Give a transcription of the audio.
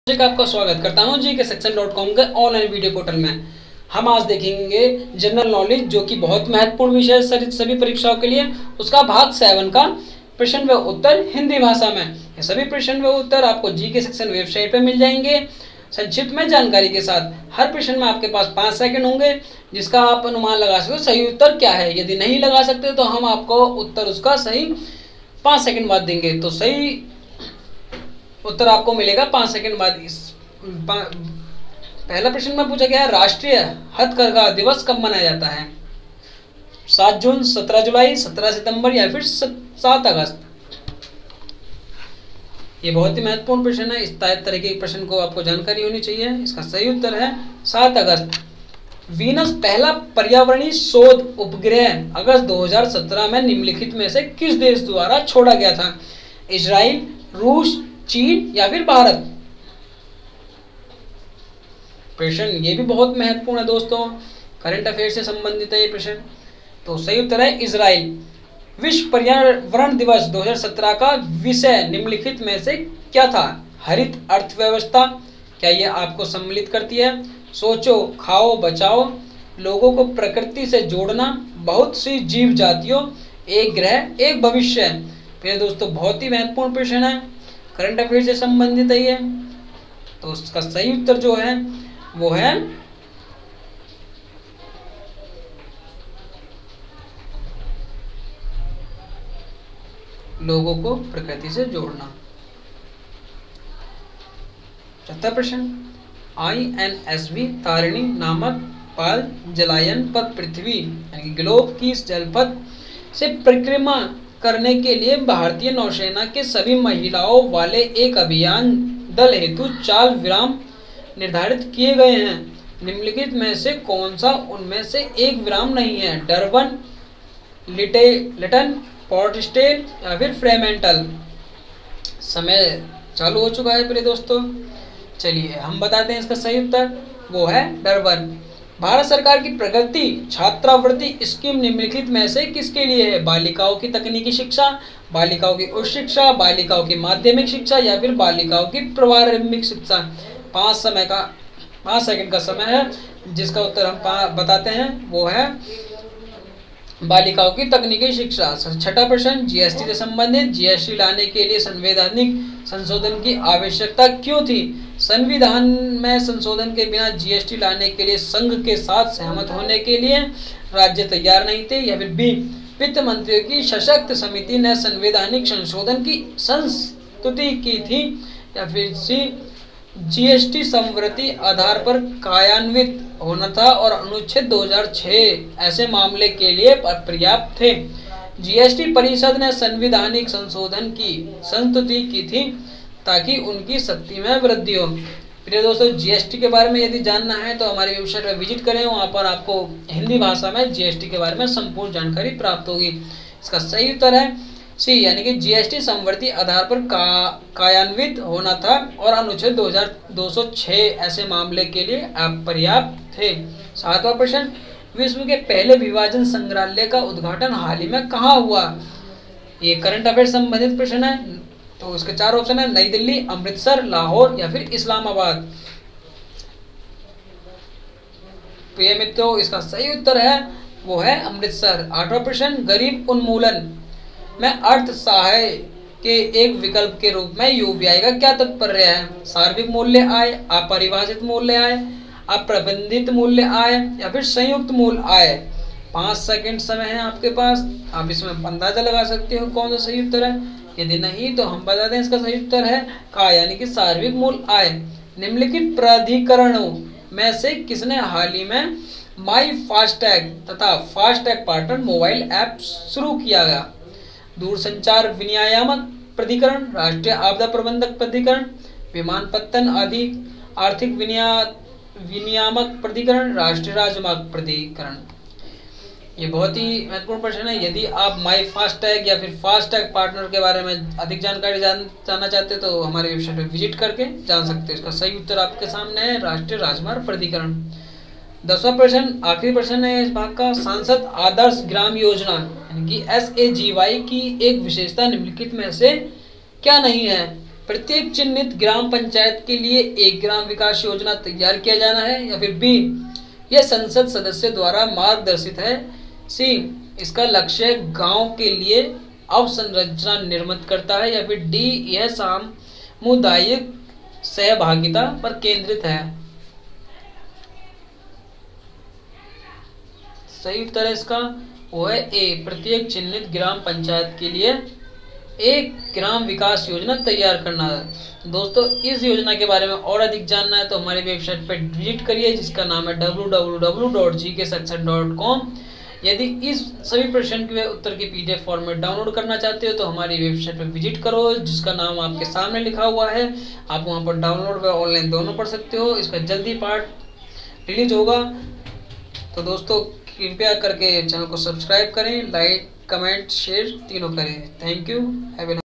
जी का आपका स्वागत करता हूं जी के section.com के ऑनलाइन वीडियो पोर्टल में। हम आज देखेंगे जनरल नॉलेज, जो कि बहुत महत्वपूर्ण विषय है सभी परीक्षाओं के लिए। उसका भाग 7 का प्रश्न व उत्तर हिंदी भाषा में। ये सभी प्रश्न व उत्तर आपको जी के सेक्शन वेबसाइट पे मिल जाएंगे संक्षिप्त में जानकारी के साथ। हर प्रश्न में आपके पास 5 सेकंड होंगे, जिसका आप अनुमान लगा सकते हो सही उत्तर क्या है। यदि नहीं लगा सकते तो हम आपको उत्तर उसका सही 5 सेकंड बाद देंगे। तो सही उत्तर आपको मिलेगा 5 सेकंड बाद। पहला प्रश्न में पूछा गया है, राष्ट्रीय हथकरघा दिवस कब मनाया जाता है? 7 जून, 17 जुलाई, 17 सितंबर या फिर 7 अगस्त? ये बहुत ही महत्वपूर्ण प्रश्न है। इस तरह के प्रश्न को आपको जानकारी होनी चाहिए। इसका सही उत्तर है 7 अगस्त। वीनस पहला पर्यावरणीय शोध उपग्रह अगस्त 2017 में निम्नलिखित में से किस देश द्वारा छोड़ा गया था? इजराइल, रूस, चीन या फिर भारत? प्रश्न ये भी बहुत महत्वपूर्ण है दोस्तों, करंट अफेयर से संबंधित है ये प्रश्न। तो सही उत्तर है इजराइल। विश्व पर्यावरण दिवस 2017 का विषय निम्नलिखित में से क्या था? हरित अर्थव्यवस्था। क्या ये आपको सम्मिलित करती है? सोचो, खाओ, बचाओ, लोगों को प्रकृति से जोड़ना, बहुत सी जीव जातियों, एक ग्रह एक भविष्य। प्रिय दोस्तों, बहुत ही महत्वपूर्ण प्रश्न है, करंट अफेयर से संबंधित है ये। तो उसका सही उत्तर जो है वो है लोगों को प्रकृति से जोड़ना। चौथा प्रश्न, INSV तारिणी नामक पाल जलायन पर पृथ्वी यानी ग्लोब की जलपथ से परिक्रमा करने के लिए भारतीय नौसेना के सभी महिलाओं वाले एक अभियान दल हेतु 4 विराम निर्धारित किए गए हैं। निम्नलिखित में से कौन सा उनमें से एक विराम नहीं है? डरबन, लिटन, पोर्ट स्टेल या फिर फ्रेमेंटल? समय चालू हो चुका है प्रिय दोस्तों। चलिए हम बताते हैं इसका सही उत्तर, वो है डरबन। भारत सरकार की प्रगति छात्रवृत्ति स्कीम निम्नलिखित में से किसके लिए है? बालिकाओं की तकनीकी शिक्षा, बालिकाओं की उच्च शिक्षा, बालिकाओं की माध्यमिक शिक्षा या फिर बालिकाओं की प्रारंभिक शिक्षा? 5 सेकंड का समय है, जिसका उत्तर हम बताते हैं वो है बालिकाओं की तकनीकी शिक्षा। छठा प्रश्न, जीएसटी से संबंधित। जीएसटी लाने के लिए संवैधानिक संशोधन की आवश्यकता क्यों थी? संविधान में संशोधन के बिना जीएसटी लाने के लिए संघ के साथ सहमत होने के लिए राज्य तैयार नहीं थे, या फिर बी, वित्त मंत्रियों की सशक्त समिति ने संवैधानिक संशोधन की संस्तुति की थी, या फिर सी, जीएसटी समवर्ती आधार पर कार्यान्वित होना था और अनुच्छेद 2006 ऐसे मामले के लिए पर्याप्त थे। जीएसटी परिषद ने संवैधानिक संशोधन की संस्तुति की थी ताकि उनकी शक्ति में वृद्धि हो। प्रिय दोस्तों, जीएसटी के बारे में यदि जानना है तो हमारी वेबसाइट पर विजिट करें, वहाँ पर आपको हिंदी भाषा में जीएसटी के बारे में संपूर्ण जानकारी प्राप्त होगी। इसका सही उत्तर है सी, यानी कि जीएसटी समवर्ती आधार पर कार्यान्वित होना था और अनुच्छेद 206 ऐसे मामले के लिए पर्याप्त थे। 7वां प्रश्न, विश्व के पहले विभाजन संग्रहालय का उद्घाटन हाल ही में कहाँ हुआ? ये करंट अफेयर संबंधित प्रश्न है। तो इसके 4 ऑप्शन है, नई दिल्ली, अमृतसर, लाहौर या फिर इस्लामाबाद। प्रिय मित्रों, इसका सही उत्तर है वो है अमृतसर। 8वां प्रश्न, गरीब उन्मूलन में अर्थ सहाय के एक विकल्प के रूप में यूपीआई का क्या तात्पर्य है? सार्वत्रिक मूल्य आय, अपरिभाषित मूल्य आय, अप्रबंधित मूल्य आय या फिर संयुक्त मूल्य आय? 5 सेकंड समय है आपके पास, आप इसमें अंदाजा लगा सकते हो कौन सा सही उत्तर है। यदि नहीं तो हम बता दें, इसका सही उत्तर है का, यानी कि सार्वत्रिक मूल्य आय। निम्नलिखित प्राधिकरणों में से किसने हाल ही में माई फास्टैग तथा फास्टैग पार्टनर मोबाइल ऐप शुरू किया गया? दूरसंचार विनियामक प्राधिकरण, राष्ट्रीय आपदा प्रबंधक प्राधिकरण, विमानपत्तन आदि आर्थिक विनियामक प्राधिकरण, राष्ट्रीय राजमार्ग प्राधिकरण? ये बहुत ही महत्वपूर्ण प्रश्न है। यदि आप माई फास्टैग या फिर फास्टैग पार्टनर के बारे में अधिक जानकारी जानना चाहते हैं तो हमारे वेबसाइट पर विजिट करके जान सकते हैं। इसका सही उत्तर आपके सामने है, राष्ट्रीय राजमार्ग प्राधिकरण। 10वां प्रश्न, आखिरी प्रश्न है इस भाग का, सांसद आदर्श ग्राम योजना यानी कि SAGY की एक विशेषता निम्नलिखित में से क्या नहीं है? प्रत्येक चिन्हित ग्राम पंचायत के लिए एक ग्राम विकास योजना तैयार किया जाना है, या फिर बी यह संसद सदस्य द्वारा मार्गदर्शित है, सी इसका लक्ष्य गांव के लिए अवसंरचना निर्मित करता है, या फिर डी यह सामुदायिक सहभागिता पर केंद्रित है। सही उत्तर है इसका वो है ए, प्रत्येक चिन्हित ग्राम पंचायत के लिए एक ग्राम विकास योजना तैयार करना है। दोस्तों इस योजना के बारे में और अधिक जानना है तो हमारी वेबसाइट पर विजिट करिए, जिसका नाम है www.gksection.com। यदि इस सभी प्रश्न के उत्तर की पीडीएफ फॉर्मेट डाउनलोड करना चाहते हो तो हमारी वेबसाइट पर विजिट करो, जिसका नाम आपके सामने लिखा हुआ है। आप वहां पर डाउनलोड व ऑनलाइन दोनों पढ़ सकते हो। इसका जल्दी पार्ट रिलीज होगा। तो दोस्तों कृपया करके चैनल को सब्सक्राइब करें, लाइक कमेंट शेयर तीनों करें। Thank you. Have a